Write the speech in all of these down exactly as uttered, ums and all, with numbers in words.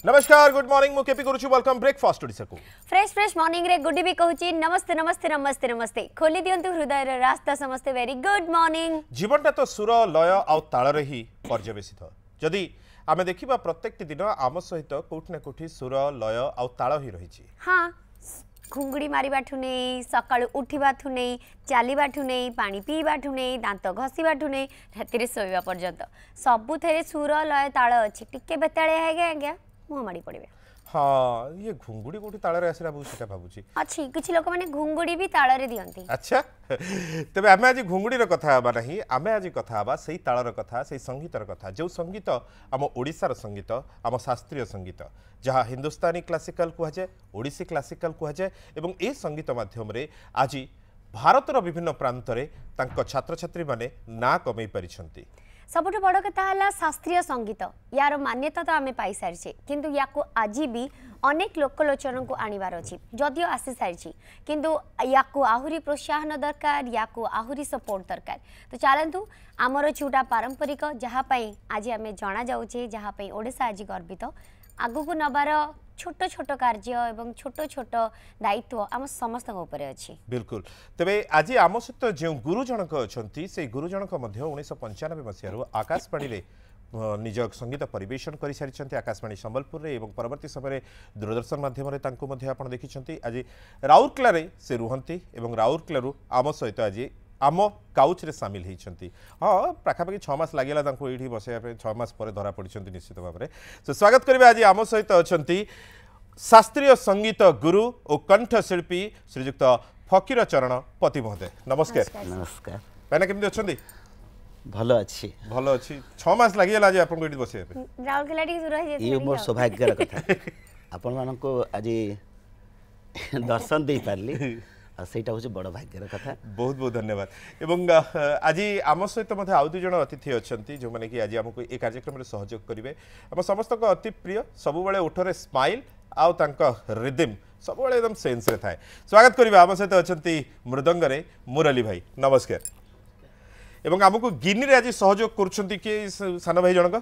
नमस्कार good morning मु K P करूछु वेलकम ब्रेकफास्ट ओडिसा को फ्रेश फ्रेश मॉर्निंग रे गुड भी कहूची नमस्ते नमस्ते नमस्ते नमस्ते खोली दियंतु हृदय रे रास्ता समस्ते वेरी गुड मॉर्निंग। जीवनटा तो सुर लय आउ ताल रे ही पर्यवेसित जदि आमे देखिबा प्रत्येक दिन आम सहित कोठी ना कोठी सुर लय आउ ताल ही रहिछि। हां घुंगुड़ी मारिबाठु नहीं सकाळु उठिबाठु नहीं चलीबाठु नहीं पानी पीबाठु नहीं दांत घसीबाठु नहीं राति शोवा पर्यंत सबुथे सुर लय ताल अछि टिके बेताळे है आज्ञा मुह माड़ी पड़े। हाँ ये घुंगुड़ी कोठी ताल रे आसिरा बहुत सेटा भाबुची अछि किछि लोक माने घुंगुड़ी भी ताल रे दियंती। अच्छा तबे आमे आज घुंगुड़ी रो कथा हबा नहीं आमे आज कथा हबा सेही ताल रो कथा सेही संगीत रो कथा जो संगीत आम ओडिसा रो संगीत आम शास्त्रीय संगीत जहाँ हिंदुस्तानी क्लासिकल कुहा जाए ओडिसी क्लासिकल कुहा जाए एवं ए संगीत माध्यम रे आज भारत रो विभिन्न प्रांत रे तांको छात्र छात्री माने ना कमई परिछंती। सबुठ बड़ कथा है शास्त्रीय संगीत यार मान्यता तो आम पाई सारी किंतु या आज भी अनेक लोकलोचन को आणवार अच्छी जदियो आसी सारी किंतु या आहुरी प्रोत्साहन दरकार या आहुरी सपोर्ट दरकार। तो चलतु आमर छुटा पारंपरिक जहाँपाई आज आम जना जाऊे जहाँपाई ओडिशा आज गर्वित आगु को नबार छोट छोट कार्य एवं छोट छोट दायित्व आम समस्त ऊपर अच्छी। बिल्कुल तेबे आज आम सहित जो गुरु जनक अच्छा से गुरु जनक उन्नीस पंचानबे मसीह आकाशवाणी रे निज संगीत परिवेशन कर सारी आकाशवाणी संबलपुर रे एवं परवर्ती समय दूरदर्शन माध्यम आप देखी आज राउरकेला रे से रुहंती एवं राउरकेला आम सहित आज आम काउच रे सामिल होती। हाँ पाखापाखि छमास लगे ये बसैया छमास पर धरा पड़ी निश्चित भाव में। तो स्वागत करेंगे आज आम सहित अच्छा शास्त्रीय संगीत गुरु और कंठशिल्पी श्रीजुक्त फकीर चरण पति महोदय नमस्कार। नमस्कार भाईना केमती अच्छा भल अच्छी भल अच्छी छमास लगे आज आपको ये बस ये मोर सौभाग्यर कथा आपण मानक आज दर्शन दे पारली सेटा हूँ बड़ भाग्यर कथा। बहुत बहुत धन्यवाद एवं आज आम सहित आउ दुई जन अतिथि अच्छा जो मैंने कि आज आमको ये कार्यक्रम में सहयोग करेंगे आम समस्त अति प्रिय सबुबले ओठरे स्माइल आउ रिदिम सब एकदम सेन्स रे थाए। स्वागत करेंगे आम सहित अच्छा मृदंग रे मुरली भाई नमस्कार एवं आमको गिनी रे आज सहयोग कर सान भाई जनक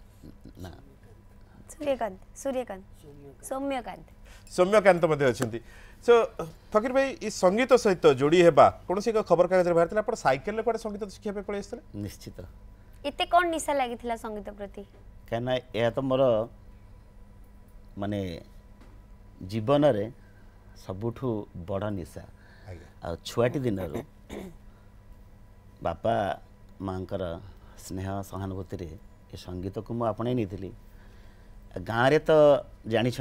सूर्यकांत सूर्यकांत सौम्यकांत सौम्यकांत अच्छा। सो फकीर भाई इस संगीत सहित जोड़ी हेबा कौन सी खबर कागज बाहर आप साइकेल कुआडे संगीत शिखा पड़े निश्चित एते कौन निशा लगी संगीत प्रति कहना यह तो मोर माने जीवन रे सबुठु बड़ निशा आ छुआटी दिन बापा मांकर स्नेह सहानुभूति रे ये संगीत को मुझे आपणे नहीं गाँव रे तो जानी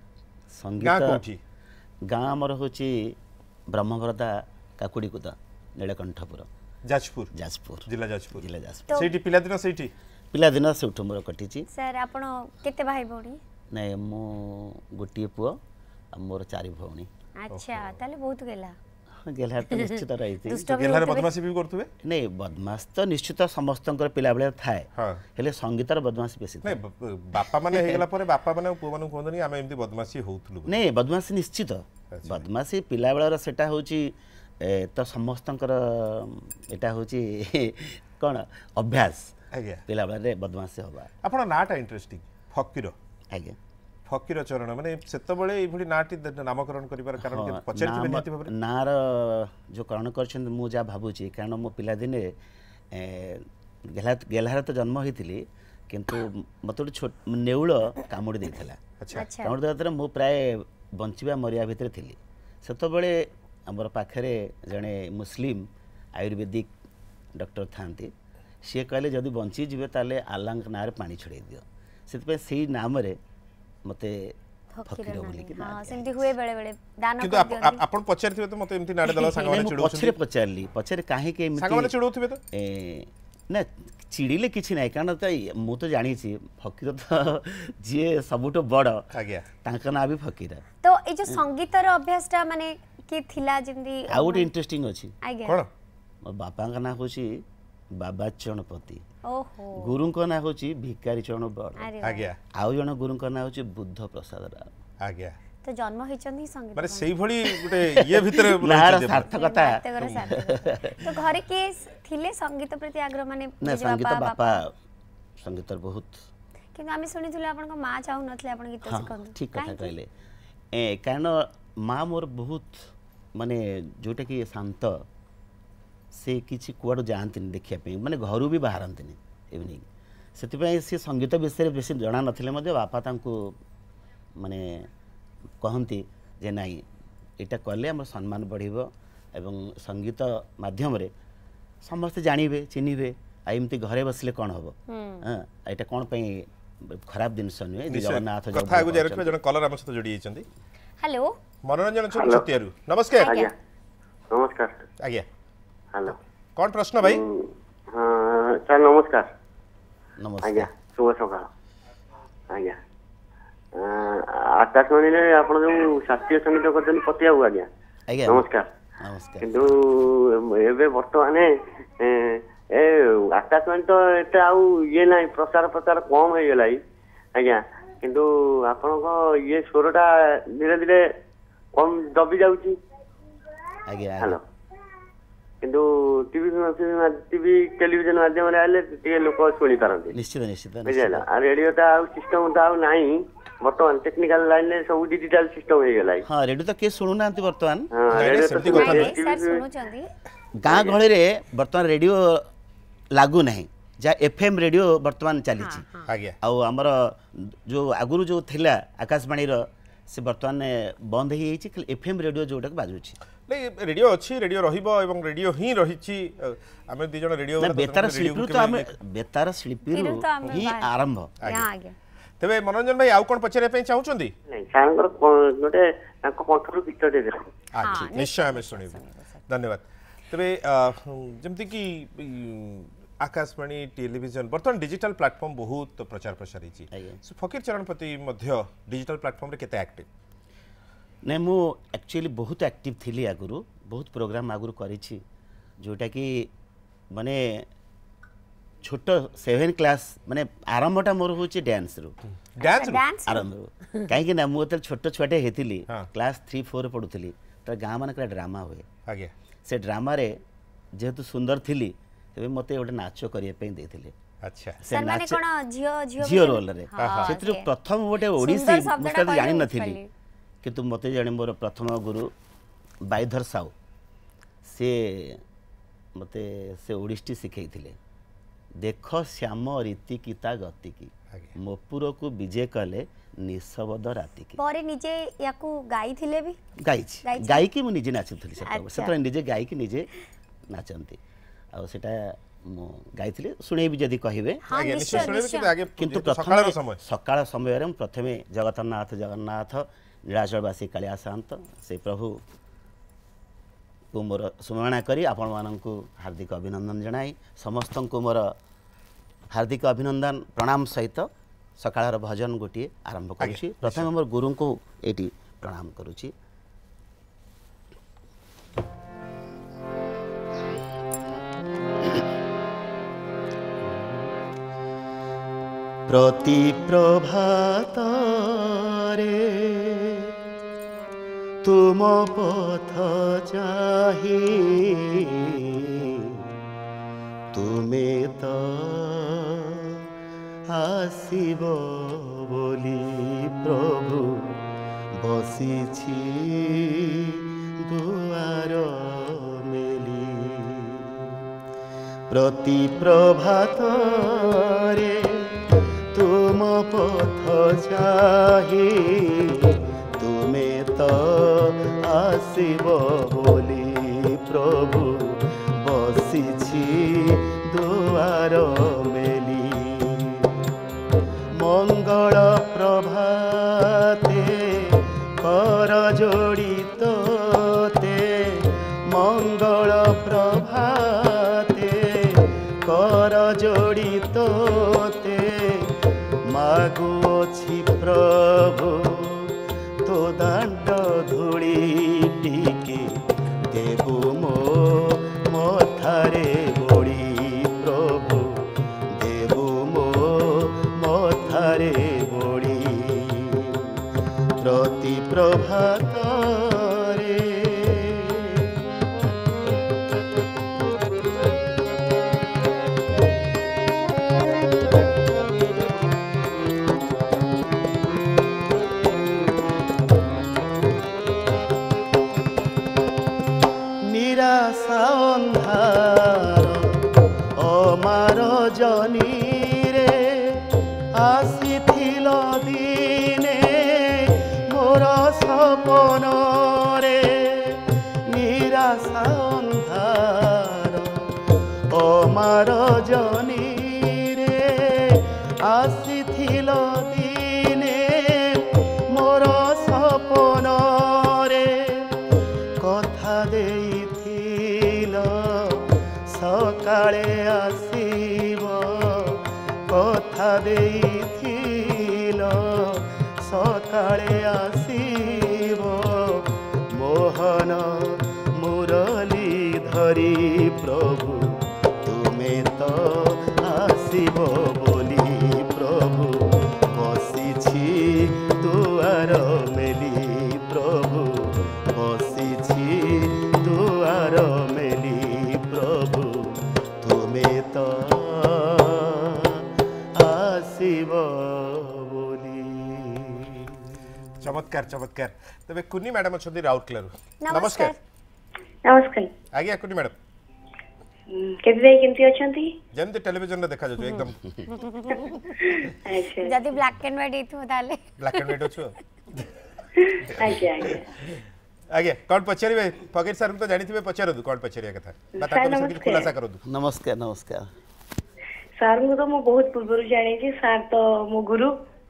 संगीत गाँ आमर हूँ ब्रह्मगरदा काकुड़ीकुदा नीलकंठपुर जाजपुर जाजपुर जिला जाजपुर जिला जाजपुर सेठी पिलादिन सेठी पिलादिन सेठू मोर कटी सर आपण केते भाई भौणी नहीं मु गोटे पुओ मोर चारि भौणी। अच्छा ताले बहुत गेला गेला तो निश्चित रही गेला रे बदमाशी भी करथुबे नहीं बदमाश तो निश्चित समस्तंकर पिला बेले थाए हेले संगीतर बदमाशी बेसी नहीं बापा माने हे गेला परे बापा माने पुओ माने कोहदनी आमे एमती बदमाशी होउथलु नहीं बदमाशी निश्चित बदमाशी पिला बेलर सेटा होची तो समस्तंकर एटा होची कोन अभ्यास आज्ञा पिला बेले बदमाशी होबा आपण नाटा इंटरेस्टिंग फकीर आज्ञा फकीर चरण माने सेतबळे एभली नाटी नामकरण करिवार कारण के पछारिथिबे निति भाबरे नार जो करण करछन मु जा भाबुची कारण मो पिला दिने गेला गेलार तो जन्म होइतिली किंतु मते छोट नेउळ कामुडी देइथला। अच्छा कामुडी देतरे मु प्राय बंचिबा मरिया भितर थिली सेतबळे हमर पाखरे जणे मुस्लिम आयुर्वेदिक डॉक्टर थांती सी कहले जदि बंची जिवे ताले आल्लाह नार पानी छड़े दियो सेतपे सेही नाम रे मते फकीर बोली कि हां सेंती हुए बेले बेले दान किंतु आपण पछारथिबे तो मते एमती नाडे दला संग माने चिड़ो पछरे पछारली पछरे काहे के एमती संग माने चिड़ोथिबे तो ए ना चिड़िले किछि नै कारण त मु तो जानि छी फकीर तो जे सबुटो बड़ आज्ञा तांका ना भी फकीर तो ए जो संगीत रो अभ्यास टा माने के थिला जेमदी आउट इंटरेस्टिंग अछि कोन मोर बापा का ना होछि बाबा चरणपति ओहो गुरु का ना होछि भिकारी चरण बड़ आज्ञा आउ जण गुरु का ना होछि बुद्ध प्रसाद राव आज्ञा तो जन्म होइचंदी संगीत माने सेही भली गुटे ये भितर नार सार्थकता तो घरे के थिले संगीत प्रति आग्रह माने ना संगीत बापा संगीत बहुत କିନ୍ତୁ ଆମେ ଶୁଣିଥିଲୁ ଆପଣଙ୍କ ମା ଚାହୁଁ ନଥିଲେ ଆପଣ ଗୀତ हाँ ଶିଖନ୍ତୁ ठीक कथा କାହିଁକି? कहले ए कारण माँ मोर बहुत माने जोटा कि शांत से किसी कुआड़ जाती देखा माने घर भी बाहरती इवनिंग से सी संगीत विषय बेसी जना ना बापा तांको माने कहती जे नाई यहाँ कले आम सम्मान बढ़िबो एवं संगीत माध्यम रे समस्ते जानवे चिन्हे एमती घरे बसले कौन हम यहाँ कौन पे खराब जिनस नुहे जगन्नाथ कथा आगु जाय रखबे जण कलर हम सहित जोड़ी छथि हेलो मनोरंजन छतियारु नमस्कार आज्ञा नमस्कार आज्ञा हेलो कौन प्रश्न भाई हाँ सर नमस्कार नमस्कार आज्ञा शुभ सकाळ आज्ञा आकाशवाणी रे आपण जो शास्त्रीय संगीत करछन पतिया आज्ञा आज्ञा नमस्कार नमस्कार किंतु एबे वर्तमान ए आकाशवाणी तो एटा आउ ये नाही प्रचार प्रचार कम हो गेलाई आज्ञा किंतु आपण को ये स्वरटा धीरे धीरे कम दबी जाउची आज्ञा हेलो किंतु टीवी टीवी टेलीविजन माध्यम रे आले टिके लोक सुनी पारंती निश्चित निश्चित बुझला आ रेडियो ता आउ सिस्टम ता आउ नाही वर्तमान टेक्निकल लाइन ले सब डिजिटल सिस्टम हो गेलाई हाँ रेडियो तो के सुनु नांती वर्तमान हां रेडियो तो सेमती कथा ନାଇଁ, नहीं। ନାଇଁ, ସାର୍ ଶୁଣୁଛନ୍ତି गाँ गहଳି रे वर्तमान रेडियो लागू नहीं जा एफएम रेडियो वर्तमान चली आज्ञा आउ हमर जो आगुरु जो थिला आकाशवाणी रो से वर्तमान बंद ही एछि एफएम रेडियो जोटा बाजुछि नहीं रेडियो अच्छी रेडियो रहिबो एवं रेडियो ही रहिछि आमे दी जण रेडियो ना बेतार शिल्पी तो हम बेतार शिल्पी फिर तो आमे ही बाहर- आरंभ यहाँ आगे तेबे मनोरंजन भाई आउ कोन पचरे पे चाहुचंदी नहीं सारंगर गोटे ताको कंठरू गीत दे दे अच्छा निश्चय आमे सुनिबो धन्यवाद तेबे जेमति कि आकाशवाणी टेलीविजन बर्तमान डिजिटल प्लेटफॉर्म बहुत प्रचार प्रसार हिची आज्ञा। सो फकीर चरणपति मध्य डिजिटल प्लेटफॉर्म रे केते एक्टिव नहीं मु एक्चुअली बहुत एक्टिव थी आगुरु बहुत प्रोग्राम आगुरु करिछि जोटा कि माने छोट सेवेन क्लास माने आरंभटा मोर होछि डांस रो डांस डांस आरंभ रो काहे कि ना मु त छोट छुआटे हेतिली हाँ। क्लास थ्री फोर पढुथिली त गाँ मानकरा ड्रामा हुए आज्ञा से ड्रामा रे जेहेतु सुंदर थिली तेबे मते गोटे नाच करिया पे देथिले अच्छा से सर माने नाच कोन झियो झियो झियो रोल रे हाँ, सेतिर ओके। प्रथम गोटे ओडिसी सुंदर शब्दटा मुस्ताद जानि कहले नथिली बुझिपारली। किंतु मते जाने मोर प्रथम गुरु बाईधर साहू से मते से ओडिसी शिखैथिले देख श्याम रीति किता गति की आज्ञा। मोपुर को विजय कले निशबद राति की ପରେ ନିଜେ ୟାକୁ ଗାଇଥିଲେ ବି गाइछि गाइछि। गायकी मु निजे नाचुथली अच्छा। सेत सेत निजे गायकी निजे नाचंती आ सेटा मु गाइथिले सुनेबी जदी कहिबे हाँ आज्ञा निश्चय निश्चय सुनिबे निश्चय कि आगे किंतु जेहेतु प्रथम सकाळर समय सकाळ समय रे प्रथमे जगन्नाथ जगन्नाथ नीलाचलवासी कालिया शांत से प्रभु को मोर सुमरणा करी आपण माननकु हार्दिक अभिनंदन जणाई समस्त को मोर हार्दिक अभिनंदन प्रणाम सहित सकाळर भजन गोटी आरंभ करूची प्रथम मोर गुरु को एटी प्रणाम करूची प्रति प्रभात रे तुम पथ चाही तुमे तो आसिब बोली प्रभु बसिछि दुआर मेली प्रति प्रभात रे तुम पथ चाही तुमे तो आसिब बोली प्रभु बसिछि दुआर मेली मंगल प्रभाते कर जोड़ित ते मंगल प्रभाते कर जोड़ित ते मागुअछि प्रभु तो दांड धूली टिके देबु मो मथारे बोड़ी प्रभु देबु मो मथारे बोड़ी प्रति प्रभात रे निराशा अंधार अमार जनी रे आसीथिल दिने मोर सपन रे निराशा अंधार अमार जनी रे आसीथिल दिने मोर सपन रे कथा देइथिल सकाळे आसीब कथा देइथिल सकाळे आसीब मोहन मुरली धरी प्रभु तुमे तो आसीब बोली प्रभु बसिछि दुआर मेली प्रभु बसिछि दुआर मेली प्रभु तुमे तो आसीब बोली। चमत्कार चमत्कार। तबे कुन्नी मैडम अछंती राउरकेलारू। नमस्कार नमस्कार आज्ञा कुन्नी मैडम केबे भाई केमती अछंती जेमते टेलीविजन रे देखा जातो एकदम अच्छा जदी ब्लैक एंड व्हाइट इथु ताले ब्लैक एंड व्हाइट अछो आज्ञा आज्ञा आगे कौन पचारिबे फकीर सर तो जानिथिबे पचारदु कौन पचारिया कथा बता को सब खुलासा करदु। नमस्कार नमस्कार सर मु तो मु बहुत पूर्व जानि छी सर तो मो गुरु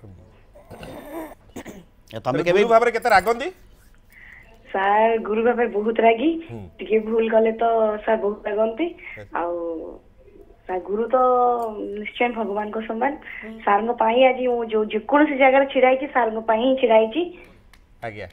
तमे गुरु भाव रे केते रागंदी सर गुरु भाई बहुत रागी टिके भूल गले तो सर बहुत रागंती आउ सर गुरु तो निश्चय भगवान को समान सर को पाई आज जो जे कोन सी जगह रे छिड़ाई छी सर को पाई छिड़ाई छी आज्ञा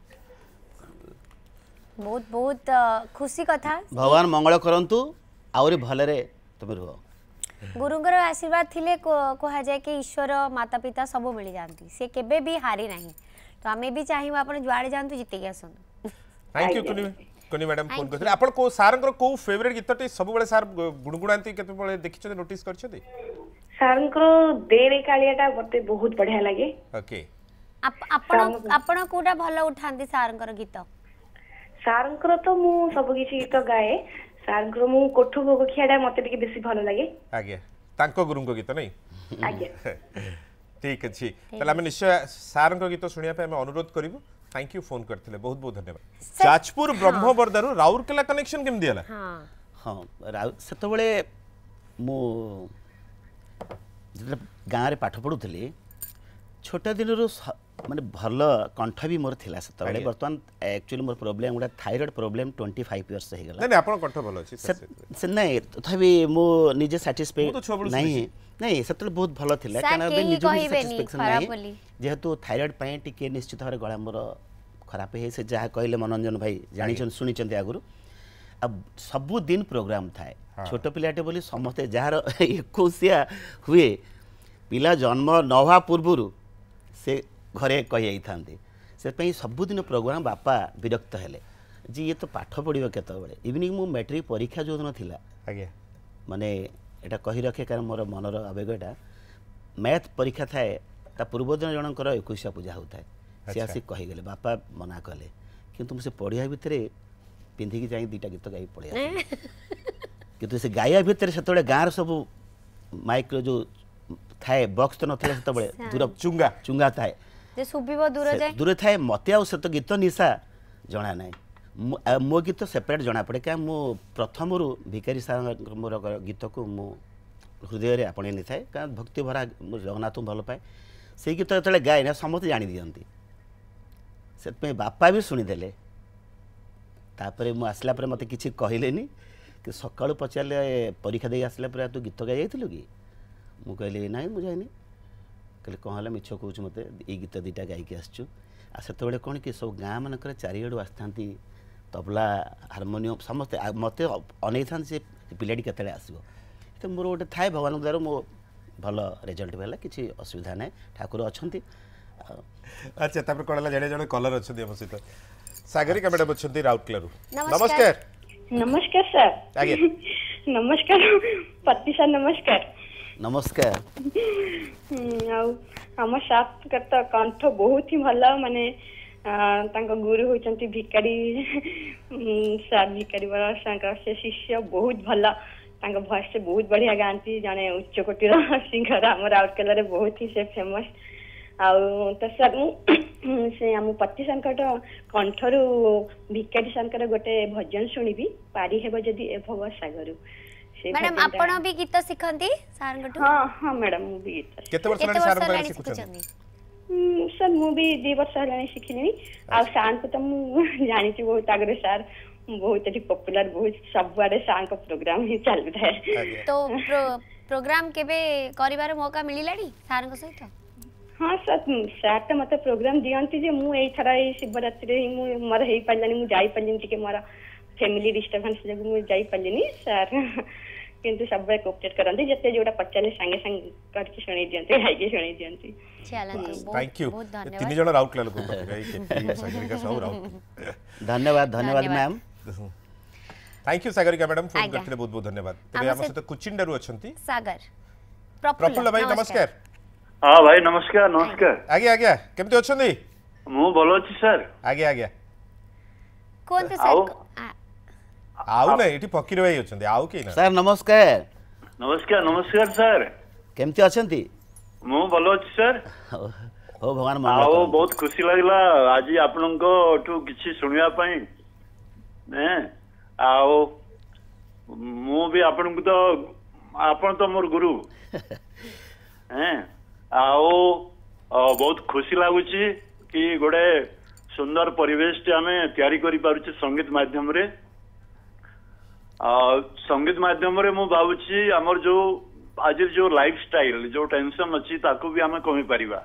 बहुत बहुत अ, खुशी कथा भगवान मंगल करंतु आउरी भलरे तुम रुह गुरुंकर आशीर्वाद थिले कहा जाए कि ईश्वर माता पिता सब मिल जाती से केबे भी हारी नहीं तो आमे भी चाहिबा आपण जुआड़े जानतु जिते के आसंतु। थैंक यू कुनी कुनी मैडम फोन करथि आपण को सारंकर को फेवरेट गीतटी सब बेले सार गुणगुणांती केते बेले देखिछ नोटिस करछथि सर को देरे कालियाटा मते बहुत बढ़िया लागे ओके आपण आपण कोटा भलो उठांती सारंकर गीत सारंकर तो मु सब किछि गीत गाए सारंकर मु कोठो भोग खियाडा मते टिके बेसी भलो लागे आज्ञा तांको गुरुंको गीत नहीं आज्ञा ठीक अछि तले हम निश्चय सारंको गीत सुनिया पे हम अनुरोध करिवु। थैंक यू फोन करथिले बहुत बहुत धन्यवाद। जाजपुर ब्रह्मवर्धन राउरकेला कनेक्शन केम दियला हां हाँ सेत बड़े मु गाँव में पाठ पढ़ुली छोट दिन माने भल कंठ भी मोर थिला सेत बड़े बर्तमान एक्चुअली मोर प्रॉब्लम गुडा thyroid problem twenty five years हो गला नहीं आपण कंठ भल अछि से नहीं तथापि मु निजे सैटिस्फाइड नहीं नहीं सेत बहुत भल थिला काना बे निजे सैटिस्फैक्शन नहीं जेहेतु थायराइड पय टिके निश्चित भाव गला मोर खराब है से जहाँ कहले मनोरंजन भाई जानी शुणी आगुरी अब सबु दिन प्रोग्राम थाए छोट पिलाटे बोली समस्ते जार एकुशिया हुए पिला जन्म नवा पूर्व से घरे कही जाते से सबुदिन प्रोग्राम बापा विरक्त हेले जी ये तो पाठ पढ़ो केतबे इवनिंग मु मैट्रिक परीक्षा जो दिन थिला माने एटा कही रखे कारण मोर मनर आवेगटा मैथ परीक्षा थाए ता पूर्व दिन जनकर एकुशिया पूजा होता है सी आसिक कहीगले बापा मना कले कि तुम से पढ़िया भितर पिंधिकी जाई दीटा गीत गाई पढ़िया किंतु से गाया भितर से गाँव सब माइक जो थाए बॉक्स तो नथिला से दूर चुंगा चुंगा थाए जे सुबिबो दूर जाए दूर थाए मते आ से तो गीत निशा जना ना मो गीत सेपरेट जना पड़े क्या मो प्रथम रु भिकारी सार मोर गीत को मो हृदय आपणे नहीं थाए क्या भक्ति भरा जगन्नाथ भल पाए से गीत जो गाए ना समस्त जानी दियंती से बापा भी शुणीदे तापर मु आसला पर मते किछि कहलेनी कि सकाळु पचारे परीक्षा दे आसला पर तू गीत गाई जाइथिलु कि मु कहले नाई मु जाइनी कहले कहला मिछ कहूछ मते ए गीत दीटा गाई के आसछु आ सेते बेले कोन कि सब गाँ मानकर चारिआडू आस्थांती तबला हारमोनियम समस्त मते अनै थान से पिलाडी केतले आसीबो तो मोर गोटे थाए भगवान द्वारा मो भल रिजल्ट भेला किछि असुविधा नै ठाकुर अछंती अच्छा तापर कोडला जणे जणे कलर अछंती हम सहित सागरिका मैडम अछंती राउरकेलारू नमस्कार नमस्कार सर आगे नमस्कार पति सर नमस्कार नमस्कार आउ हम साथ करता कंठ बहुत ही भला माने तांको गुरु होचंती भिकारी सार भिकारी बड़ा से शिष्य बहुत भल तांको भॉइस से बहुत बढ़िया गाती जने उच्च कोटीर सिंगर आम राउरकेला रे बहुत ही से फेमस आउ तो सर से आम पति संकट कंठरू भिकारी संकर गोटे भजन शुणिबी पारी हेबो जदी ए भव सागरु मैडम आपण भी गीत सिखंती सार गटु हां हां मैडम मु भी गीत केते वर्ष लानी सार बारे सिखुछन सर मु भी दो वर्ष लानी सिखिनी आ सार को तो मु जानि छी बहुत आगरे सार बहुत ही पॉपुलर बहुत सब बारे सार का प्रोग्राम ही चल रहा है तो प्रोग्राम केबे करिवार मौका मिलिलाडी सार को सहित हाँ सर सर तो मत प्रोग्राम दियंती जे मु एई थरा ए शिवरात्रि रे मु मर हेई पल्लानी मु जाई पल्लिन टिके मोरा फैमिली डिस्टर्बेंस जग मु जाई पल्लिनी सर किंतु सब बे कोऑपरेट करंती जते जोडा पच्चाले संगे संग करके सुनै दियंती हाई के सुनै दियंती चलो थैंक यू तीन जण राउट ला लोक के सागरिका सब राउट धन्यवाद धन्यवाद ma'am thank you Sagarika madam phone करथिले बहुत बहुत धन्यवाद तबे हम सहित कुचिंडारु अछंती सागर प्रफुल्ल भाई नमस्कार हाँ भाई नमस्कार नमस्कार आगे आगे केमते अछंदी मु बोलो छी सर आगे आगे कोन तो सर आउ नै एठी फकीर भाई अछंदी आउ के ना सर नमस्कार नमस्कार नमस्कार सर केमते अछंती मु बोलो छी सर हो भगवान मन आओ बहुत खुशी लागला आज आपनको ठू किछि सुनिया पई ने आओ मु भी आपनको तो आपण तो मोर गुरु हैं आओ बहुत खुशी लागुची कि गोटे सुंदर परिवेश टे आमे तैयारी करि पारुचे संगीत माध्यम रे संगीत माध्यम रे मु भाबुची हमर जो आज जो लाइफ स्टाइल जो टेंशन अछि ताको भी आमे कमी परिबा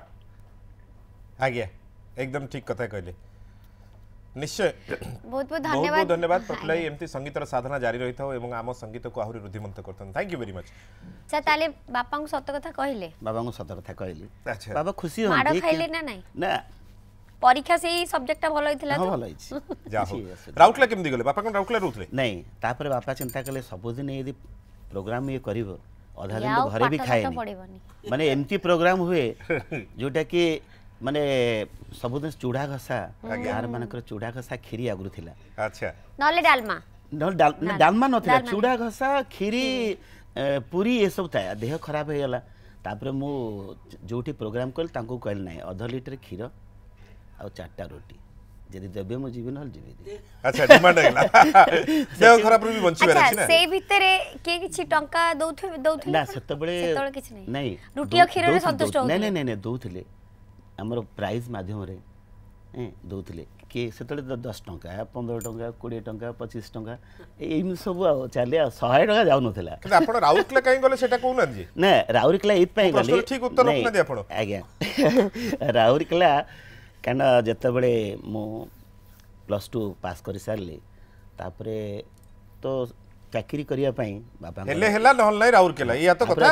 आगे एकदम ठीक कथा कहले निश्चय बहुत बहुत धन्यवाद बहुत धन्यवाद प्रफुल्ल एमती संगीतर साधना जारी रही था एवं आम संगीत को आहुरी रुद्धिमंत करतन थैंक यू वेरी मच अच्छा ताले बापा को सत कथा कहले बाबा को सत कथा कहली अच्छा बाबा खुशी माड़ होंती खाइले ना नहीं ना परीक्षा से ही सब्जेक्ट भलो हितला हां तो भलो हिची जा हो राउटला केमदी गले बापा को राउटला रुथले नहीं तापर बापा चिंता कले सब दिन यदि प्रोग्राम ये करिवो आधा दिन याओ तो घरे भी पाठ खाए साठ पड़ेबनी माने एमती प्रोग्राम हुए जोटा कि माने सब दिन चूड़ा घसा यार मानकर चूड़ा घसा खीरी आगुरु थिला अच्छा नले डालमा न डाल डालमा नथिला चूड़ा घसा खीरी पूरी ये सब था देह खराब हो गला तापर मु जोटी प्रोग्राम कल तांको कहल नाही आधा लीटर खीर आ चारटा रोटी जदी देबे मु जीवन हल जीवी अच्छा डिमांड हैला देह खराब रू भी बंची बेरा छी अच्छा ना से भीतरे के किछि टंका दउथु दउथु ना सेतबेले सेतबेले किछि नहीं नहीं रोटी और खीर रे संतुष्ट हो नहीं नहीं नहीं दउथिले हमर प्राइस माध्यम रे ए दउथिले के सेतले दस टंका पंद्रह टंका बीस टंका पच्चीस टंका एम सब आ चले सौ टंका जाउ नथिला कि आपण राउटला काई गले सेटा कहू ना जी ना राउरकेला इत पई गले प्रश्न ठीक उत्तर रखना दे आपण आज्ञा राउरकेला काना जते बळे मु प्लस टू पास करि सारली तापरे तो चाकरी करिया पई बाबा हेले हेला नहल नै राउरकेला या तो कथा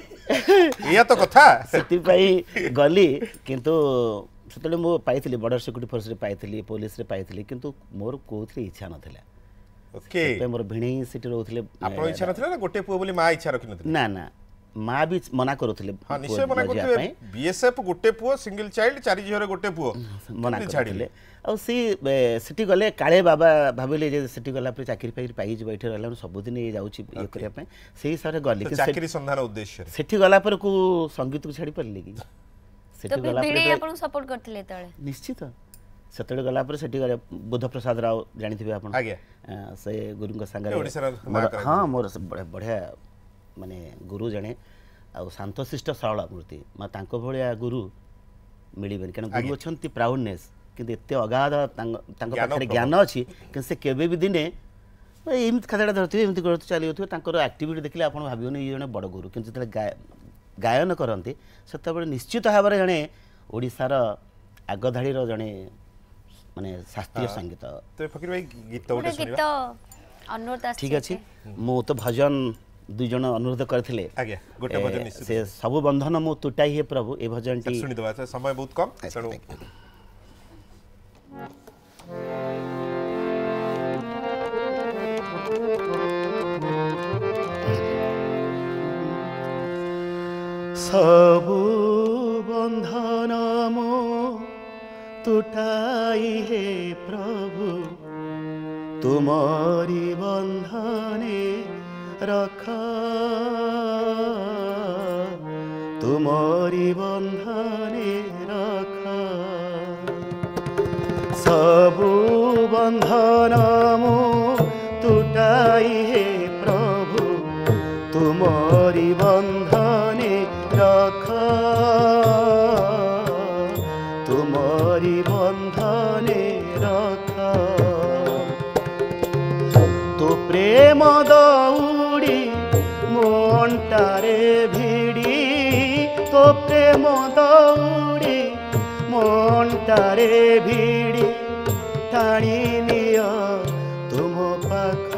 या तो कथा सेति पई गली किंतु सेतले मु पाइथिली बॉर्डर सिक्युरिटी फोर्स रे पाइथिली पुलिस रे पाइथिली किंतु मोर कोथरे इच्छा नथिला ओके पे मोर भिणी सिटी रहउथिले आपण इच्छा नथिला ना गोटे पुओ बोली मा इच्छा रखि नथिला ना ना माँ भी मना करुथिले हां निश्चय मना करथि बीएसएफ गोटे पुओ सिंगल चाइल्ड चारि झियो रे गोटे पुओ मना करथिले आ सी सिटी गले काळे बाबा भाबिले जे सिटी गला पर चाकरी पाई पाई जे बैठे रहला सब दिन ये जाउची ये करिया पे सेही सारे गली तो चाकरी संधान उद्देश्य सिटी गला पर को संगीत को छाड़ी परले की तो भिड़े आपण सपोर्ट करथिले तळे निश्चित सेतळे गला पर सेठी गले बुद्ध प्रसाद राव जानिथिबे आपण आगे से गुरुଙ୍କ संगे ओडिसा हां मोर बढ़िया माने गुरु जने आ शांतशिष्ट सरल मूर्ति मा तांको भलिया गुरु मिलिबेन केन गुरु अछंती प्राउडनेस किंतु एते अगाध तांको पाखरे ज्ञान अछि कि से केबे भी दिने एमत खादा धरथि एमत करथि चली होथि तांकर एक्टिविटी देखले आपण भाबियोनी ई जने बड़ गुरु किंतु तले गायन करंती सेतबे निश्चित भाबरे जने ओडिसा रो आगधाड़ी रो जने माने शास्त्रीय संगीत तो फकीर भाई गीत ओटे सुनिबा गीत अनुरोध ठीक अछि मु तो भजन दुई जन अनुरोध करथिले आगे गोटे भजन निश्चित से सब बंधन मु तुटाई हे प्रभु ए भजन टी सुनि दबा समय बहुत कम चलो सब बंधन मो तुटाई टूटाई हे प्रभु तुमरी बंधने रखा तुमरी बंधने रखा सबु बंधन मो टूटाई हे प्रभु तुमरी बंधने रखा तुमरी बंधने रखा तो प्रेम दौड़ी मोंटारे भिड़ी तो प्रेम दौड़ी मोंटारे भिड़ी टाणी निया तुम पाख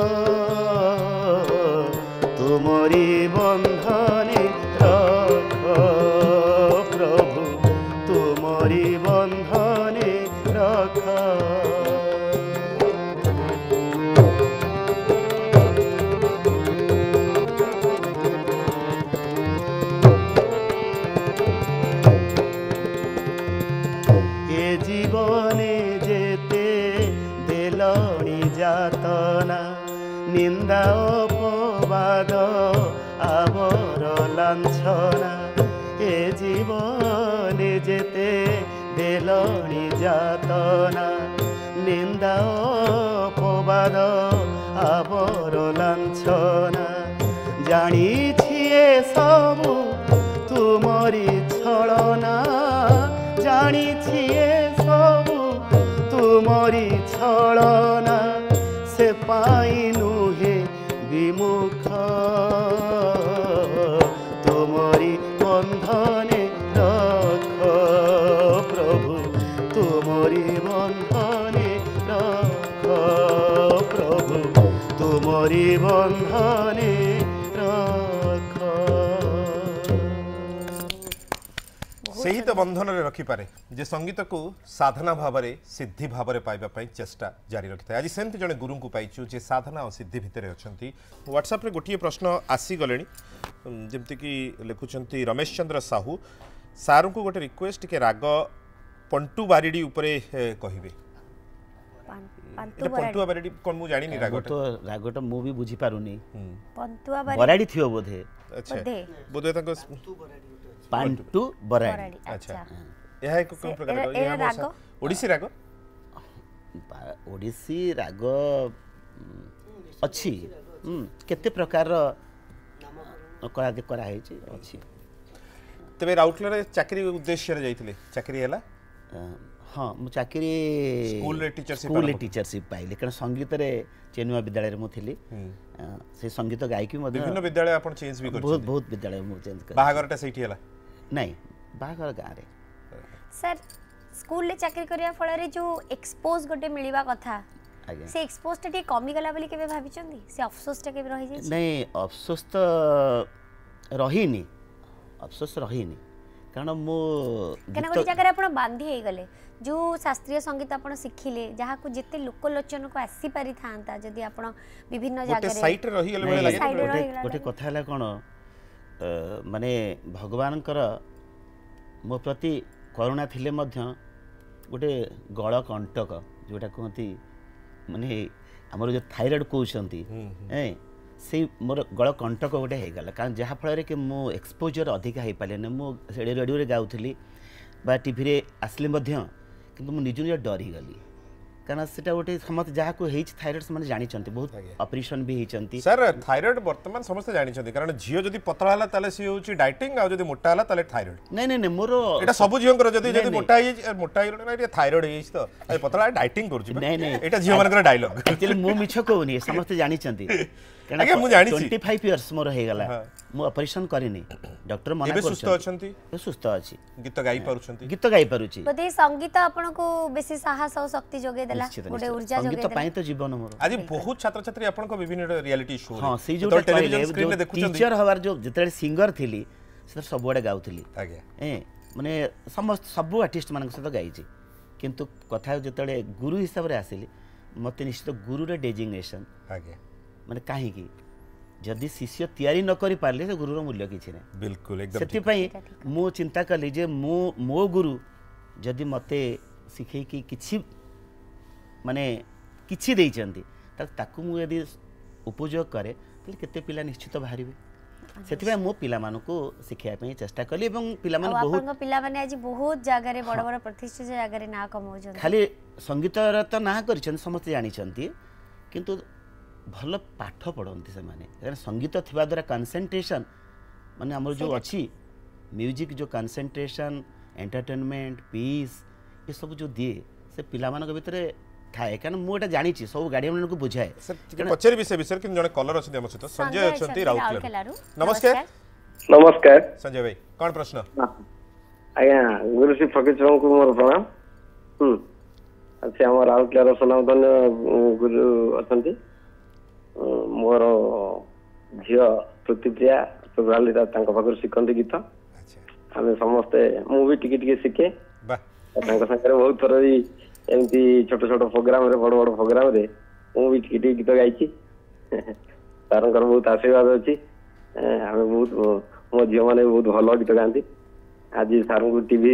तुमरी बंधने रख प्रभु तुमरी बंधने रख जीवने जेते देलणी जातना निंदा अपवाद आवर लांछना ए जीवने जेते देलणी जातना निंदा अपवाद आवर लांछना जानी छिए सबु तुमरी छलना जानी छिए सबु तुमरी छलना से पाई नुहे विमुख तुमरी बंधने रख प्रभु तुमरी बंधने रख प्रभु तुमरी बंधने रख सही तो बंधन रे रखी पारे जे संगीत को साधना भाव में सिद्धि भाव में पाइबा पई चेष्टा जारी रखिता आज सेमती जने गुरु को पाइछु जे साधना और सिद्धि भितर अछंती व्हाट्सएप रे गोटिए प्रश्न आसी गलेनी जेमति कि लिखुचंती रमेश चंद्र साहू सारू को गोटे रिक्वेस्ट के राग पंटू बारिडी उपरे कहिबे पंटुआ बारिडी कोन मु जानि नि राग तो रागटा मु भी बुझी पारुनी पंतुआ बराडी थियो बोधे अच्छा बोधे ताको पांटू बराडी अच्छा यह एक कोन प्रकार का यह राग ओडिसी राग ओडिसी राग अछि केते प्रकार करा करा है छी अछि तबे राउटलर रे चाकरी उद्देश्य रे जाइथिले चाकरी हैला हां मु चाकरी स्कूल रे टीचरशिप स्कूल रे टीचरशिप पाइले कारण संगीत रे चेनुआ विद्यालय रे मु थिली से संगीत गायकी मध्ये विभिन्न विद्यालय आपण चेंज भी कर बहुत बहुत विद्यालय मु चेंज कर बाहागरटा सेठी हैला नहीं बाहागर गाँ रे सर स्कूल रे चाकरी करिया फल रे जो एक्सपोज गोटे मिलिबा कथा से एक्सपोज टे कमी गला बोली केबे भाबी चंदी से अफसोस टे केबे रहि जाय नहीं अफसोस तो रहीनी अफसोस रहीनी कारण मो केना गोटे जगह आपण बांधी हे गले जो शास्त्रीय संगीत आपण सिखिले जहा को जेते लोकलोचन को आसी पारि थांता जदी आपण विभिन्न जगह रे गोटे साइट रे रहि गले बळे लागे गोटे कथा हला कोन माने भगवानकर मो प्रति करुणा थिले मध्य गोटे गळ कंटक जोटा कहती माने हमर जो थायराइड कहउछंती ए से मोर गळ कंटक गोटे हो गला कारण जहा फल कि मो एक्सपोजर अधिक हो पाले न मो रेडियो रे गाउथली बा टीवी रे आसले मध्य किंतु मु निज निज डरी गली कारण सेटा गोटे समस्त जहा को हेच थायराइड माने जानि चंती बहुत ऑपरेशन भी हेचंती सर थायराइड वर्तमान समस्त जानि चंती कारण जियो जदी पतला हला ताले सी होची डाइटिंग आ जदी मोटा हला ताले थायराइड नहीं नहीं नहीं मोर एटा सब जियो कर जदी जदी मोटा हे मोटा हे ना ये थायराइड हेच तो ए पतला डाइटिंग करची नहीं नहीं एटा जियो मानकर डायलॉग एक्चुअली मु मिछ कहउनी समस्त जानि चंती आगे मु जानि छी पच्चीस इयर्स मोर हे गला मु ऑपरेशन करिनी डॉक्टर मना कर सुस्थ अछंती सुस्थ अछि गीत गाई पारुछंती गीत गाई पारुची बदे संगीत आपन को बेसी साहस और शक्ति जोगे देला गोटे ऊर्जा जोगे देला संगीत पाई तो जीवन मोर आज बहुत छात्र छात्री आपन को विभिन्न रियलिटी शो हां से जो टेलीविजन स्क्रीन रे देखुछंती टीचर हवार जो जतरे सिंगर थिली से सब बडे गाउथली आगे ए माने समस्त सब आर्टिस्ट मान सहित गाइची किंतु कथा जतरे गुरु हिसाब रे आसिली मते निश्चित गुरु रे डेजिग्नेशन आगे माने काहे की जदि शिष्य तैयारी न करि पारले से गुरुर मूल्य किछि नै बिल्कुल एकदम सेति पई मु चिंता कली जे मो मो गुरु जदि मते शिखे कि किछि माने किछि देइचंती ताकू मु यदि उपयोग करे तो केते पिला निश्चित बाहर से मो पिला मानकू शिखाई चेष्टा कली एवं पिला माने बहुत पिला माने आज बहुत जगह रे बड़ बड़ प्रतिष्ठित जगह रे ना कमाउछन खाली संगीत र त ना करिछन समस्त जानिछंती किंतु भल पाठ पढ़ती से माने संगीत थिबा द्वारा कंसंट्रेशन माने हमर जो अछि म्यूजिक जो कंसंट्रेशन एंटरटेनमेंट पीस ये सब जो दिए से पिला मानक भितरे थाए कारण मु एटा जानि छी सब गार्डियन मानक बुझाए सर पचेर विषय विषय कि जने कलर अछि हम सहित संजय अछंती राउरकेला नमस्कार नमस्कार संजय भाई कोन प्रश्न आज्ञा गुरु श्री फकीर को मोर प्रणाम हम अच्छा हम राउरकेला सुनाम धन्य गुरु अछंती मोर झियो प्रतिप्रिया सुब्रालिता तांको पाखर शिखंती गीत आम समस्ते मु भी टिके टिके शिखे बहुत थर भी एमती छोट छोट प्रोग्राम रे बड़ बड़ प्रोग्राम रे मु भी टिके टिके गीत गाइछि सार बहुत आशीर्वाद अच्छी आम बहुत मो झील मैंने बहुत भल गीत गाँती आज सार को टीवी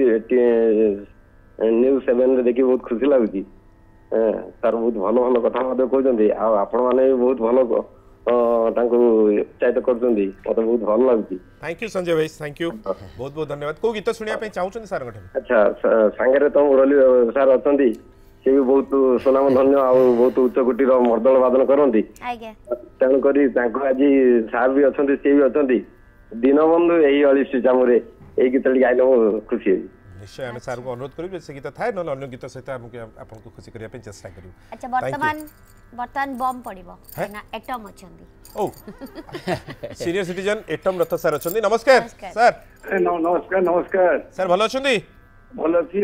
न्यूज सेवेन रे देखी बहुत खुशी लगुच सार बहुत भल भल कथा कहते आपण मैंने भी बहुत भल उत्साहित कर मत बहुत भल लगुच थैंक यू संजय भाई थैंक यू बहुत बहुत धन्यवाद को गीत सुनिया चाहूँ सार अच्छा सांगे तो मुरली सार अच्छा सी भी बहुत सुनाम धन्य आ बहुत उच्च कोटीर मर्दल वादन करती तेणुक आज सार भी अच्छा सी भी अच्छा दीनबंधु यही अलिष्ट चामुरे यही गीत गाइले खुशी हुई निश्चय आम सार को अनुरोध करूँ से गीत थाए ना अन्य गीत सहित आपको खुशी करने चेष्टा करूँ अच्छा वर्तमान वर्तमान बम पड़िबो ना एटम अछंदी ओ senior citizen Atam Rath sir अछंदी नमस्कार सर नमस्कार नमस्कार सर भलो अछंदी भलो छी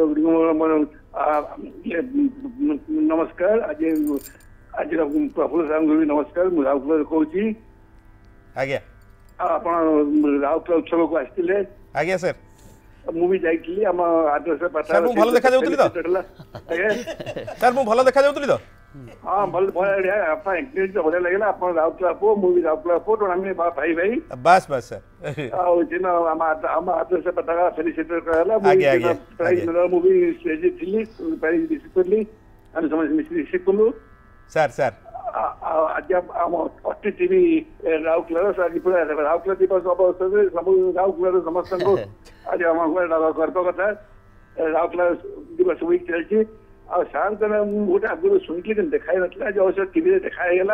नमस्कार आज आज प्रफुल्ल साहब भी नमस्कार मु राउरकेला कहूची आज्ञा आपण राउरकेला उत्सव को आस्तिले आज्ञा सर मु भी जाइली हम आदर्श पता सर मु भलो देखा जाउतली तो सर मु भलो देखा जाउतली तो हां भल बढ़िया आपा इंटरेस्ट बढ़िया लागला आपण राउरकेला पो मु भी राउरकेला पो तो हम भाई भाई बस बस सर आ दिन हम हम आदर्श पता का फेलिसिटर कराला आज्ञा आज्ञा प्राइज मिलर मु भी स्टेज थिली प्राइज रिसीव करली हम समझ मिस्त्री रिसीव करलु सर सर आज हम अति टीवी राउरकेला सर पूरा राउरकेला दिवस अवसर सब राउरकेला समस्त को आज हम गर्व कथा राउरकेला दिवस वीक चलती आ सार गोटे आगुरी शुणी देखा ना आज अवसर टीवी देखागला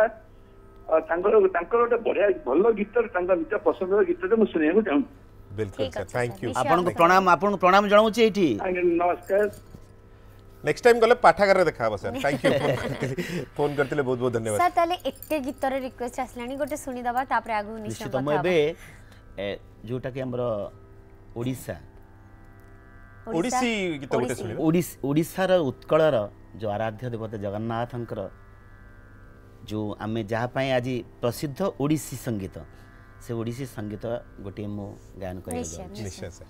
बढ़िया भल गीत निज पसंद गीत मुझे शुणा चाहूँ बिल्कुल सर थैंक यू आपन को प्रणाम आपन को प्रणाम जणाउची एठी नमस्कार नेक्स्ट टाइम गले पाठागार देखा सर थैंक यू फोन करते बहुत बहुत धन्यवाद सर ताले एते गीत रे रिक्वेस्ट आसलानी गोटे सुनी दबा तापर आगु निश्चित हम एबे जोटा कि हमरो ओडिसा ओडिसी गीत गोटे सुनी ओडिसा रो उत्कलर जो आराध्य देवता जगन्नाथंकर जो आमे जहाँ पाए आज प्रसिद्ध ओडिसी संगीत से ओडिसी संगीत गोटे मो गायन कर निश्चय सर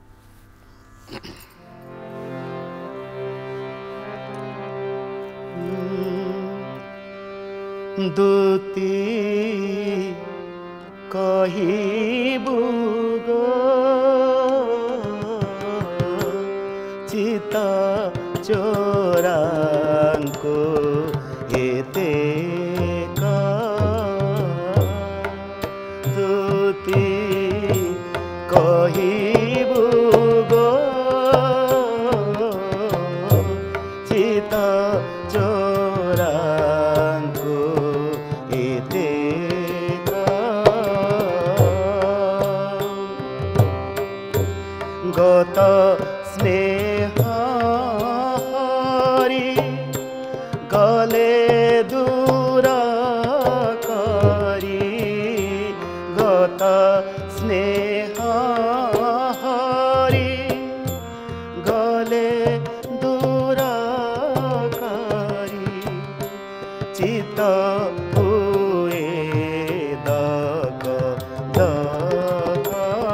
दूती कहिबु गो चिता चोरांको एते का दूती कहिबु गो चिता चोरांको एते का गत स्नेह गले दूर करी गत स्नेह हरि गले दूर करी चित हुए दक दक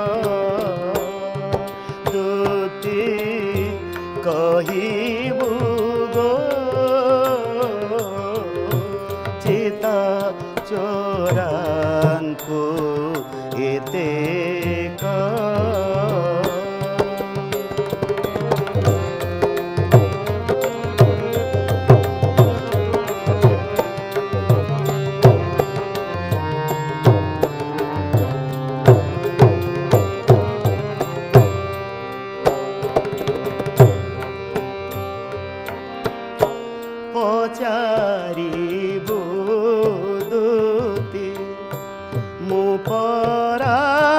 दूती कहिबु गो चिता चोरांको एते का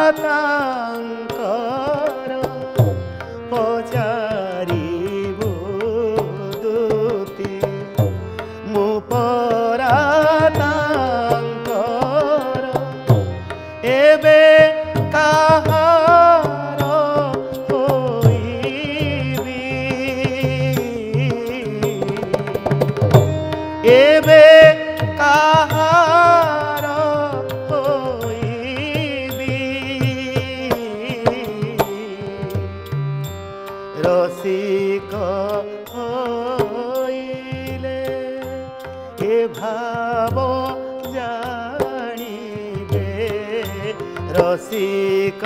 ତାଙ୍କର ପଚାରିବୁ ଦୁତି ମୁଁ ପରା ତାଙ୍କର ଏବେ କାହାର ହୋଇବି ଏବେ କାହାର ହୋଇବି ରସିକ ହୋଇଲେ ଏ ଭାବ ଜାଣିବେ ରସିକ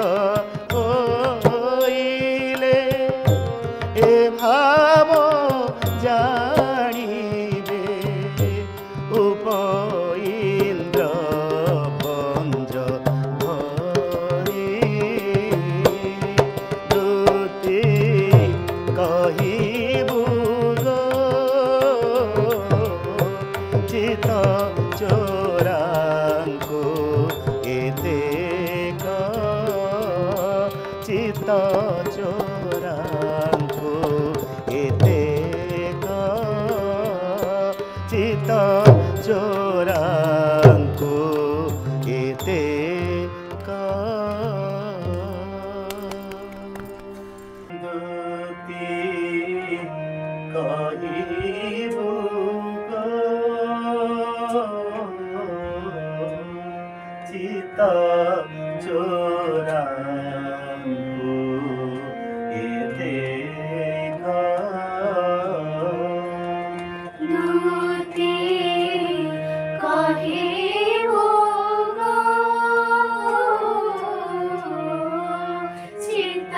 ହୋଇଲେ ଏ ଭାବ ଜାଣିବେ ଉପଇନ୍ଦ୍ର ପଞ୍ଜ ଧରି ଦୁତି କହିବୁ ଗୋ ଚିତ ଚୋରାଙ୍କୁ ଏତେ ଚିତ ଚୋରାଙ୍କୁ ଏତେ ଚିତ ଚୋରାଙ୍କୁ ଏତେ ଦୁତି କହିବୁ ଗୋ ଚିତ ଚୋରାଙ୍କୁ ଏତେ ଦୁତି କହିବୁ ଗୋ ଚିତ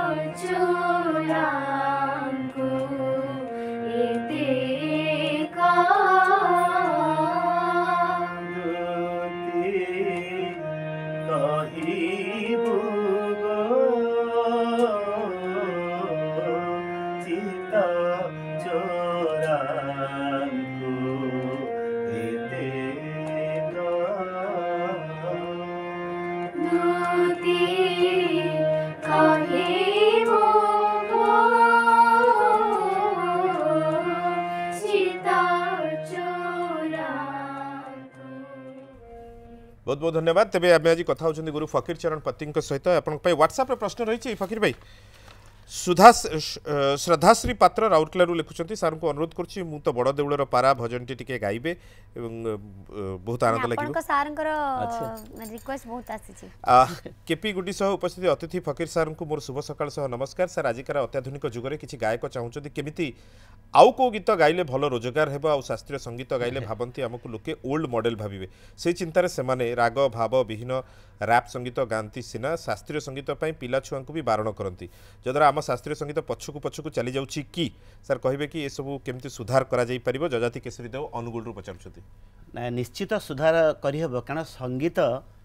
ଚୋରାଙ୍କୁ ଏତେ କହିବୁ ଗୋ ଚିତ ଚୋରାଙ୍କୁ ଏତେ ଦୁତି କହିବୁ ଗୋ ଚିତ ଚୋରାଙ୍କୁ। बहुत बहुत धन्यवाद तेज आम आज कथा होती गुरु फकीर चरण पति सहित आप व्हाट्सएप प्रश्न रही फकीर भाई सुधा श्रद्धाश्री पात्र राउरकेला लिखुंट सार को अनुरोध करुच्ची मु तो बड़ देउलर पारा भजन टी टिके गाइबे बहुत आनंद लगे केपी गुडी सह उपस्थित अतिथि फकीर सार को मोर शुभ सकाल सह नमस्कार सर आजिकार अत्याधुनिक जुगरे किसी गायक चाहूँगी केमिति आउ को गीत गाइले भल रोजगार हेबो आउ शास्त्रीय संगीत गाइले भावंती आमको लोके ओल्ड मॉडल भाविबे से चिंतार से राग भाव विहीन रैप संगीत गांती सिना शास्त्रीय संगीत पई पिला छुआ को भी बारण करती जद्वारा आम शास्त्रीय संगीत पछकु पछकु चली जाउछि कि सर कहबे कि ए सब केमती सुधार करा जाई परिबो जजाति केसरी देव अनुगुल रु पचारुछथि ना निश्चित सुधार करिहबो कारण संगीत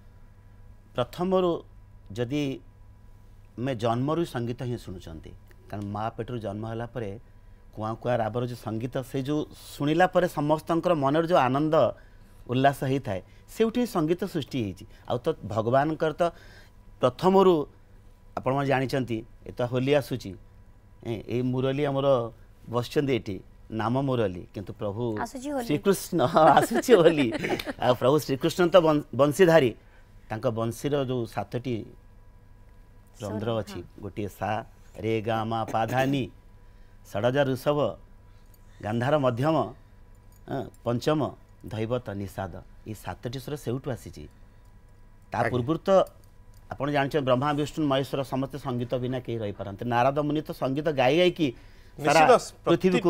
प्रथमरु जदि मैं जन्मरु संगीत ही शुणुचंती कारण माँ पेटरु जन्म होला परे कुआ कुआ राबर जो संगीत से जो शुणिला परे समस्तंकर मनर जो आनंद उल्लास होता है से संगीत सृष्टि होती आ तो भगवान तो प्रथमरु आपण जानी ये तो होली आसूची ये मुरली आमर बस ये नाम मुरली किंतु प्रभु श्रीकृष्ण आसूची होली आ प्रभु श्रीकृष्ण तो बंशीधारी तांका बंशीर जो सातटी रंध्र अच्छी गोटे सा रे गा मा पाधानी षडजा ऋषभ गांधार मध्यम पंचम दैवत निषाद ये सातटी स्वर से आसी पूर्व तो आपड़ जान ब्रह्मा विष्णु महेश्वर समस्त संगीत बिना कहीं रही पारते नारद मुनि तो संगीत गाई गाई कि सारा पृथ्वी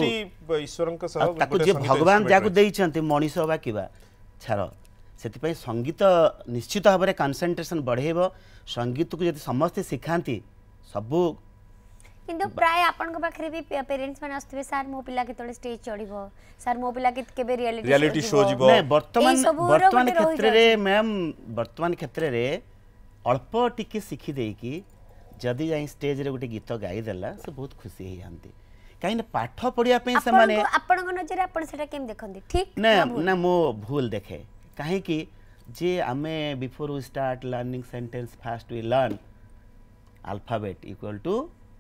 को जे भगवान जहाँ देते मनीष बा कि छाड़ से संगीत निश्चित भाव में कनसेंट्रेशन बढ़ेब संगीत को यदि समस्ते शिखाती सबू किंतु प्राय आपन को पाखरे भी पेरेंट्स माने आस्तबे सर मो पिला के तळे स्टेज चढ़िबो सर मो पिला के केबे रियलिटी रियलिटी शो जीवो नै वर्तमान वर्तमान क्षेत्र रे मैम वर्तमान क्षेत्र रे अल्प टिके सिखि देई कि जदी जाई स्टेज रे गोटे गीत गाई देला से बहुत खुशी हे जानती काई न पाठ पढिया पे से माने आपन को नजर आपन सेटा केम देखंती ठीक नै ना मो भूल देखे काहे कि जे आमे before we start learning sentence first we learn alphabet equal to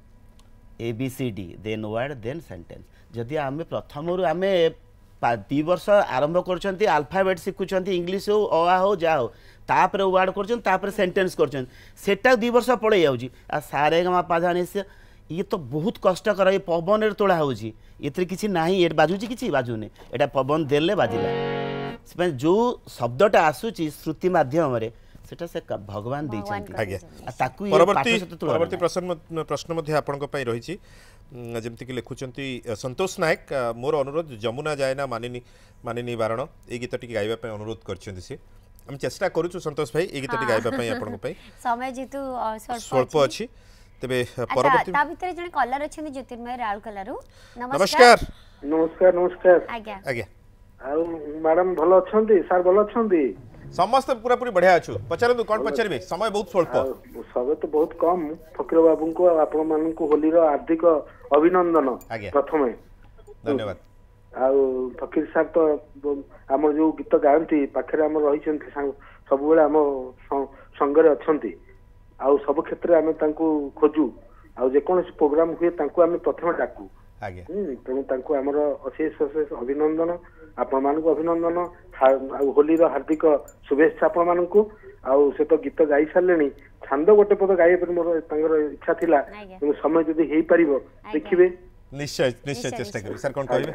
A B C D then word then sentence जदि आमे प्रथम रु आमे दी वर्ष आरंभ करछंती अल्फाबेट शिखुछंती इंग्लिश हो अ हो जा हो तापर वर्ड करछन तापर सेंटेंस करछन सेटा दी वर्ष पड़े जाउची आ सारे गमा पाधानी से ये तो बहुत कष्टकर ये पवन रे तोड़ा होउची एतरे किछि नाही ए बाजुची किछि बाजुने एटा पवन देले बाजिला से जो शब्दटा आसुची श्रुति माध्यम रे सेटा से भगवान दैछंती आज्ञा ताकू ये परवर्ती पाठ सहित तुलना परवर्ती प्रश्न प्रश्न मध्ये आपनक पई रहिछि जेमति कि लिखुचंती संतोष नायक मोर अनुरोध जमुना जायना मानिनी मानिनी बारण ए गीतटी गाइबा पई अनुरोध करछंती से हम चेष्टा करूछु संतोष भाई ए गीतटी गाइबा पई आपनक पई समय जेतु स्वल्प अछि तबे परवर्ती ता भीतर जने कलर अछन ज्योतिर्मय राउल कलर नमस्कार नमस्कार नमस्कार आज्ञा आज्ञा ଆଉ ମ୍ୟାଡାମ ଭଲ ଅଛନ୍ତି ସାର୍ ଭଲ ଅଛନ୍ତି ସମସ୍ତେ ପୁରା ପୁରି ବଢିଆ अछु पचारନ୍ତୁ कोन पचारबे समय बहुत स्वल्प समय तो बहुत कम फकीर बाबू को आपण मानकु होली रो हार्दिक अभिनंदन प्रथमे धन्यवाद ଆଉ फकीर सार तो हमर जो गीत गायंती पाखरे हम रहिचंती सब बेले हम संगरे अछंती आ सब क्षेत्र में तांको खोजू आ जे कोन प्रोग्राम हुए तांको हम प्रथम डाकू आगे तेणु तांको हमर अशेष अशेष अभिनंदन आपण मानकु अभिनंदन होली रो हार्दिक शुभेच्छा आपण मानकु आ से तो गीत गाई सारलेनी छंद गोटे पद गाई पर मोर तांगर इच्छा थिला तेणु समय जदी हेई परिबो देखिबे निश्चय निश्चय चेष्टा करी सर कोन कहबे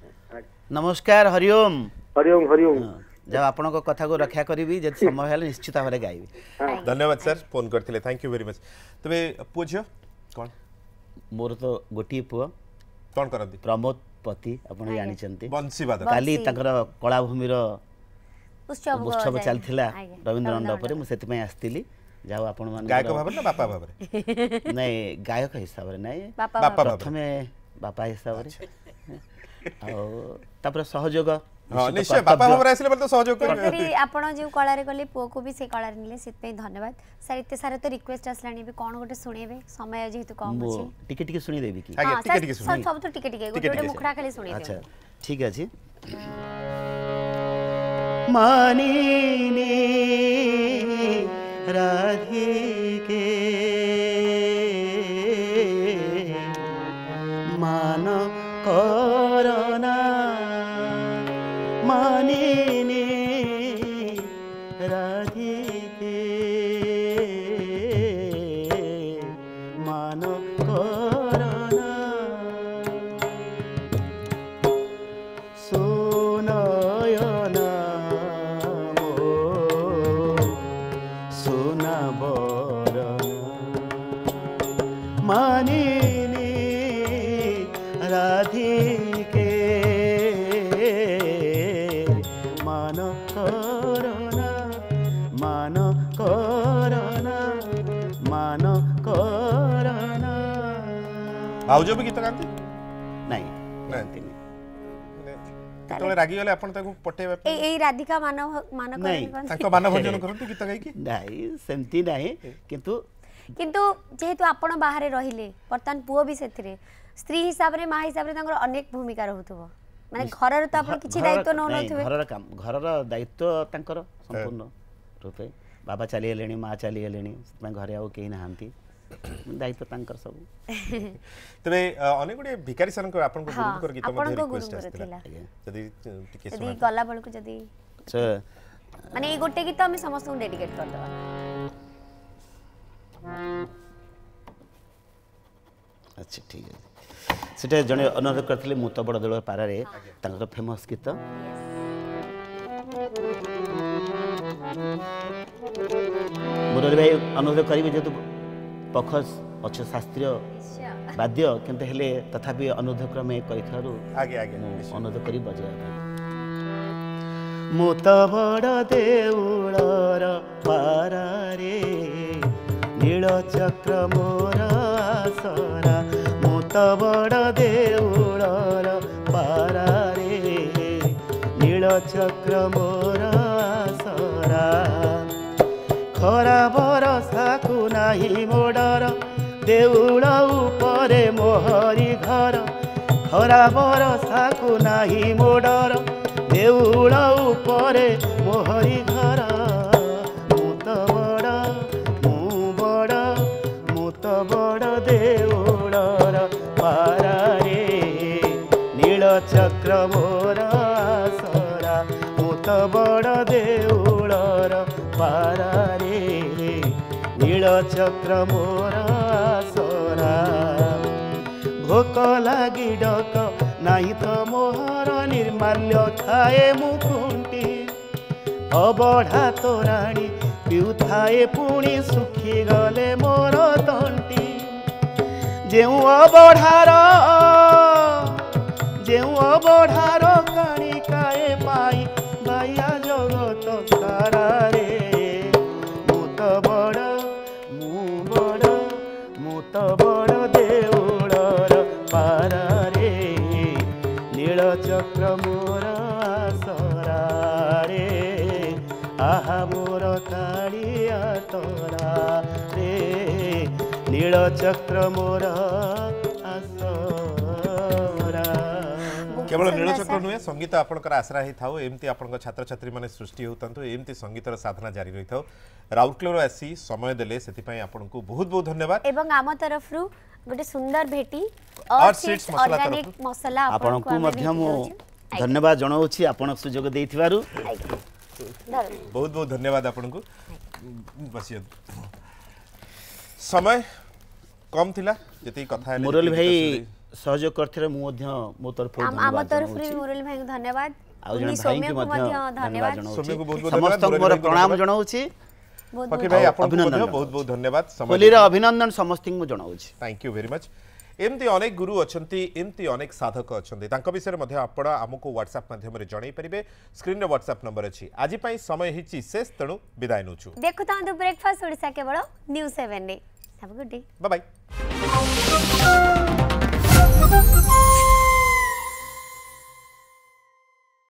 नमस्कार हरिओम हरिओम हरिओम जब आपण को कथा को रक्षा करी जब समय हेले निश्चित भाव गाइबे धन्यवाद सर फोन करथिले थैंक यू वेरी मच तबे पूज्य कोन मोर तो गोटी पुआ कोन करंती प्रमोद पति आपण जानि चंती बंसीवाद काली तकर कला भूमि रो उत्सव उत्सव चलथिला रविंद्र मंडप रे मु सेति में आस्तिली जाओ आपण मान गायक भाव ना बापा भाव रे नहीं गायक हिसाब रे नहीं बापा प्रथमे बापा हिसाब रे आ तापर सहयोग हां निश्चय बापा भाव रे आसिले पर तो सहयोग करी आपण जे कला रे गले पो को भी से कला रे निले सित पे धन्यवाद सर इते सारे तो रिक्वेस्ट असलानी भी कोन गोटे सुनेबे समय जेहेतु कम अछि टिके टिके सुनी देबी की आगे टिके टिके सुनी सब तो टिके टिके गोटे गोटे मुखड़ा खाली सुनी दे अच्छा ठीक अछि मानिनी राधिके मान करना मानिनी राधिके मान करना सुनयना मो सुना बरना मानिनी राधिके मान करना मान करना मान करना भाउजो भी गीत गाती नहीं नहीं तले रागी गले आपण ताको पटेबा ए ए राधिका मानव मान नहीं ताको मान भोजन करंतु गीत गाई की नहीं सेमती नहीं किंतु किंतु जेहेतु आपण बाहर रहिले वर्तमान पुओ भी सेथिरे स्त्री हिसाब रे मां हिसाब रे तांगर अनेक भूमिका रहउथबो माने घर रे तो आपण किछि दायित्व न नथुबे घर रा काम घर रा दायित्व तांकर संपूर्ण रूपे बाबा चली गेलेनी मां चली गेलेनी मैं घरे आउ केही नाहंती दायित्व तांकर सब तबे अनेक गुडे भिखारी सरन को आपण को गुरु कर गीत मध्ये रिक्वेस्ट आस्तिला जदी टिके जदी गला बळ को जदी माने ए गोटे गीत हम समस्त को डेडिकेट कर दबा अच्छा ठीक है सेटा जने अनुरोध करथिले मुत बड़ दळ पारा रे तांकर फेमस गीत मुरली भाई अनुरोध करिवे जे पखस अच्छे शास्त्रीय वाद्य किंतु हेले तथापि अनुरोध क्रमे करिथारु आगे आगे अनुरोध करी बजाय मुत बड़ देउळर पारा रे नील चक्र मोर आसरा मुत बड़ देउळर पारा रे नील चक्र मोर आसरा खरा बरसा को नाही मोडर देउळ उपरे मोहरी घर खरा बरसा को नाही मोडर देउळ उपरे मोहरी घर पारारे नील चक्र मोर आसरा भोक लागी डक नाही तो मोहर निर्माल्य खाए मुकुंटी अबढ़ा तोराणी पिउथाए पुणी सुखी गले मोर तंटी जेउ अबढ़ार जेउ अबढ़ार काणिकाए पाई बाया जगत सारा रे मु तो बड़ मु बड़ मु तो बड़ देउलर पारा रे नील चक्र मोर आसरा रे आहा मोर कालिया तोरा रे नील चक्र मोर केवल नीलचक्र नुहे संगीत आपंकर आसरा ही था एमती आपण छात्र छात्री मैंने सृष्टि होता एमती संगीतर साधना जारी रही था राउरकेला आसी समय देले से आपण को बहुत बहुत धन्यवाद एवं आम तरफ गोटे सुंदर भेटी और सीड्स मसाला ऑर्गेनिक मसाला आपण को मध्य मु धन्यवाद जणाउछि आपण सुजोग देथिबारु बहुत बहुत धन्यवाद आपण को बसिय समय कम थिला जति कथा मुरली भाई सहयोग करथिले मु मध्य मो तरफ आम तरफ रे मुरली भाई को धन्यवाद आ जण सौम्य भाई को को मध्य धन्यवाद सौम्य को बहुत बहुत धन्यवाद समस्त मोर प्रणाम जणाउछि फकीर भाई आपण को बहुत बहुत धन्यवाद होली रे अभिनंदन समस्त को जणाउछि थैंक यू वेरी मच एमती अनेक गुरु अछंती एमती अनेक साधक अछंती तांको विषय मध्ये आपण हमको व्हाट्सएप माध्यम रे जणाई परिबे स्क्रीन रे व्हाट्सएप नंबर अछि आज पई समय हिची शेष तणु विदाय नउछु देखु तांदु ब्रेकफास्ट ओडिसा केवल न्यूज़ सेवन रे have a good day bye bye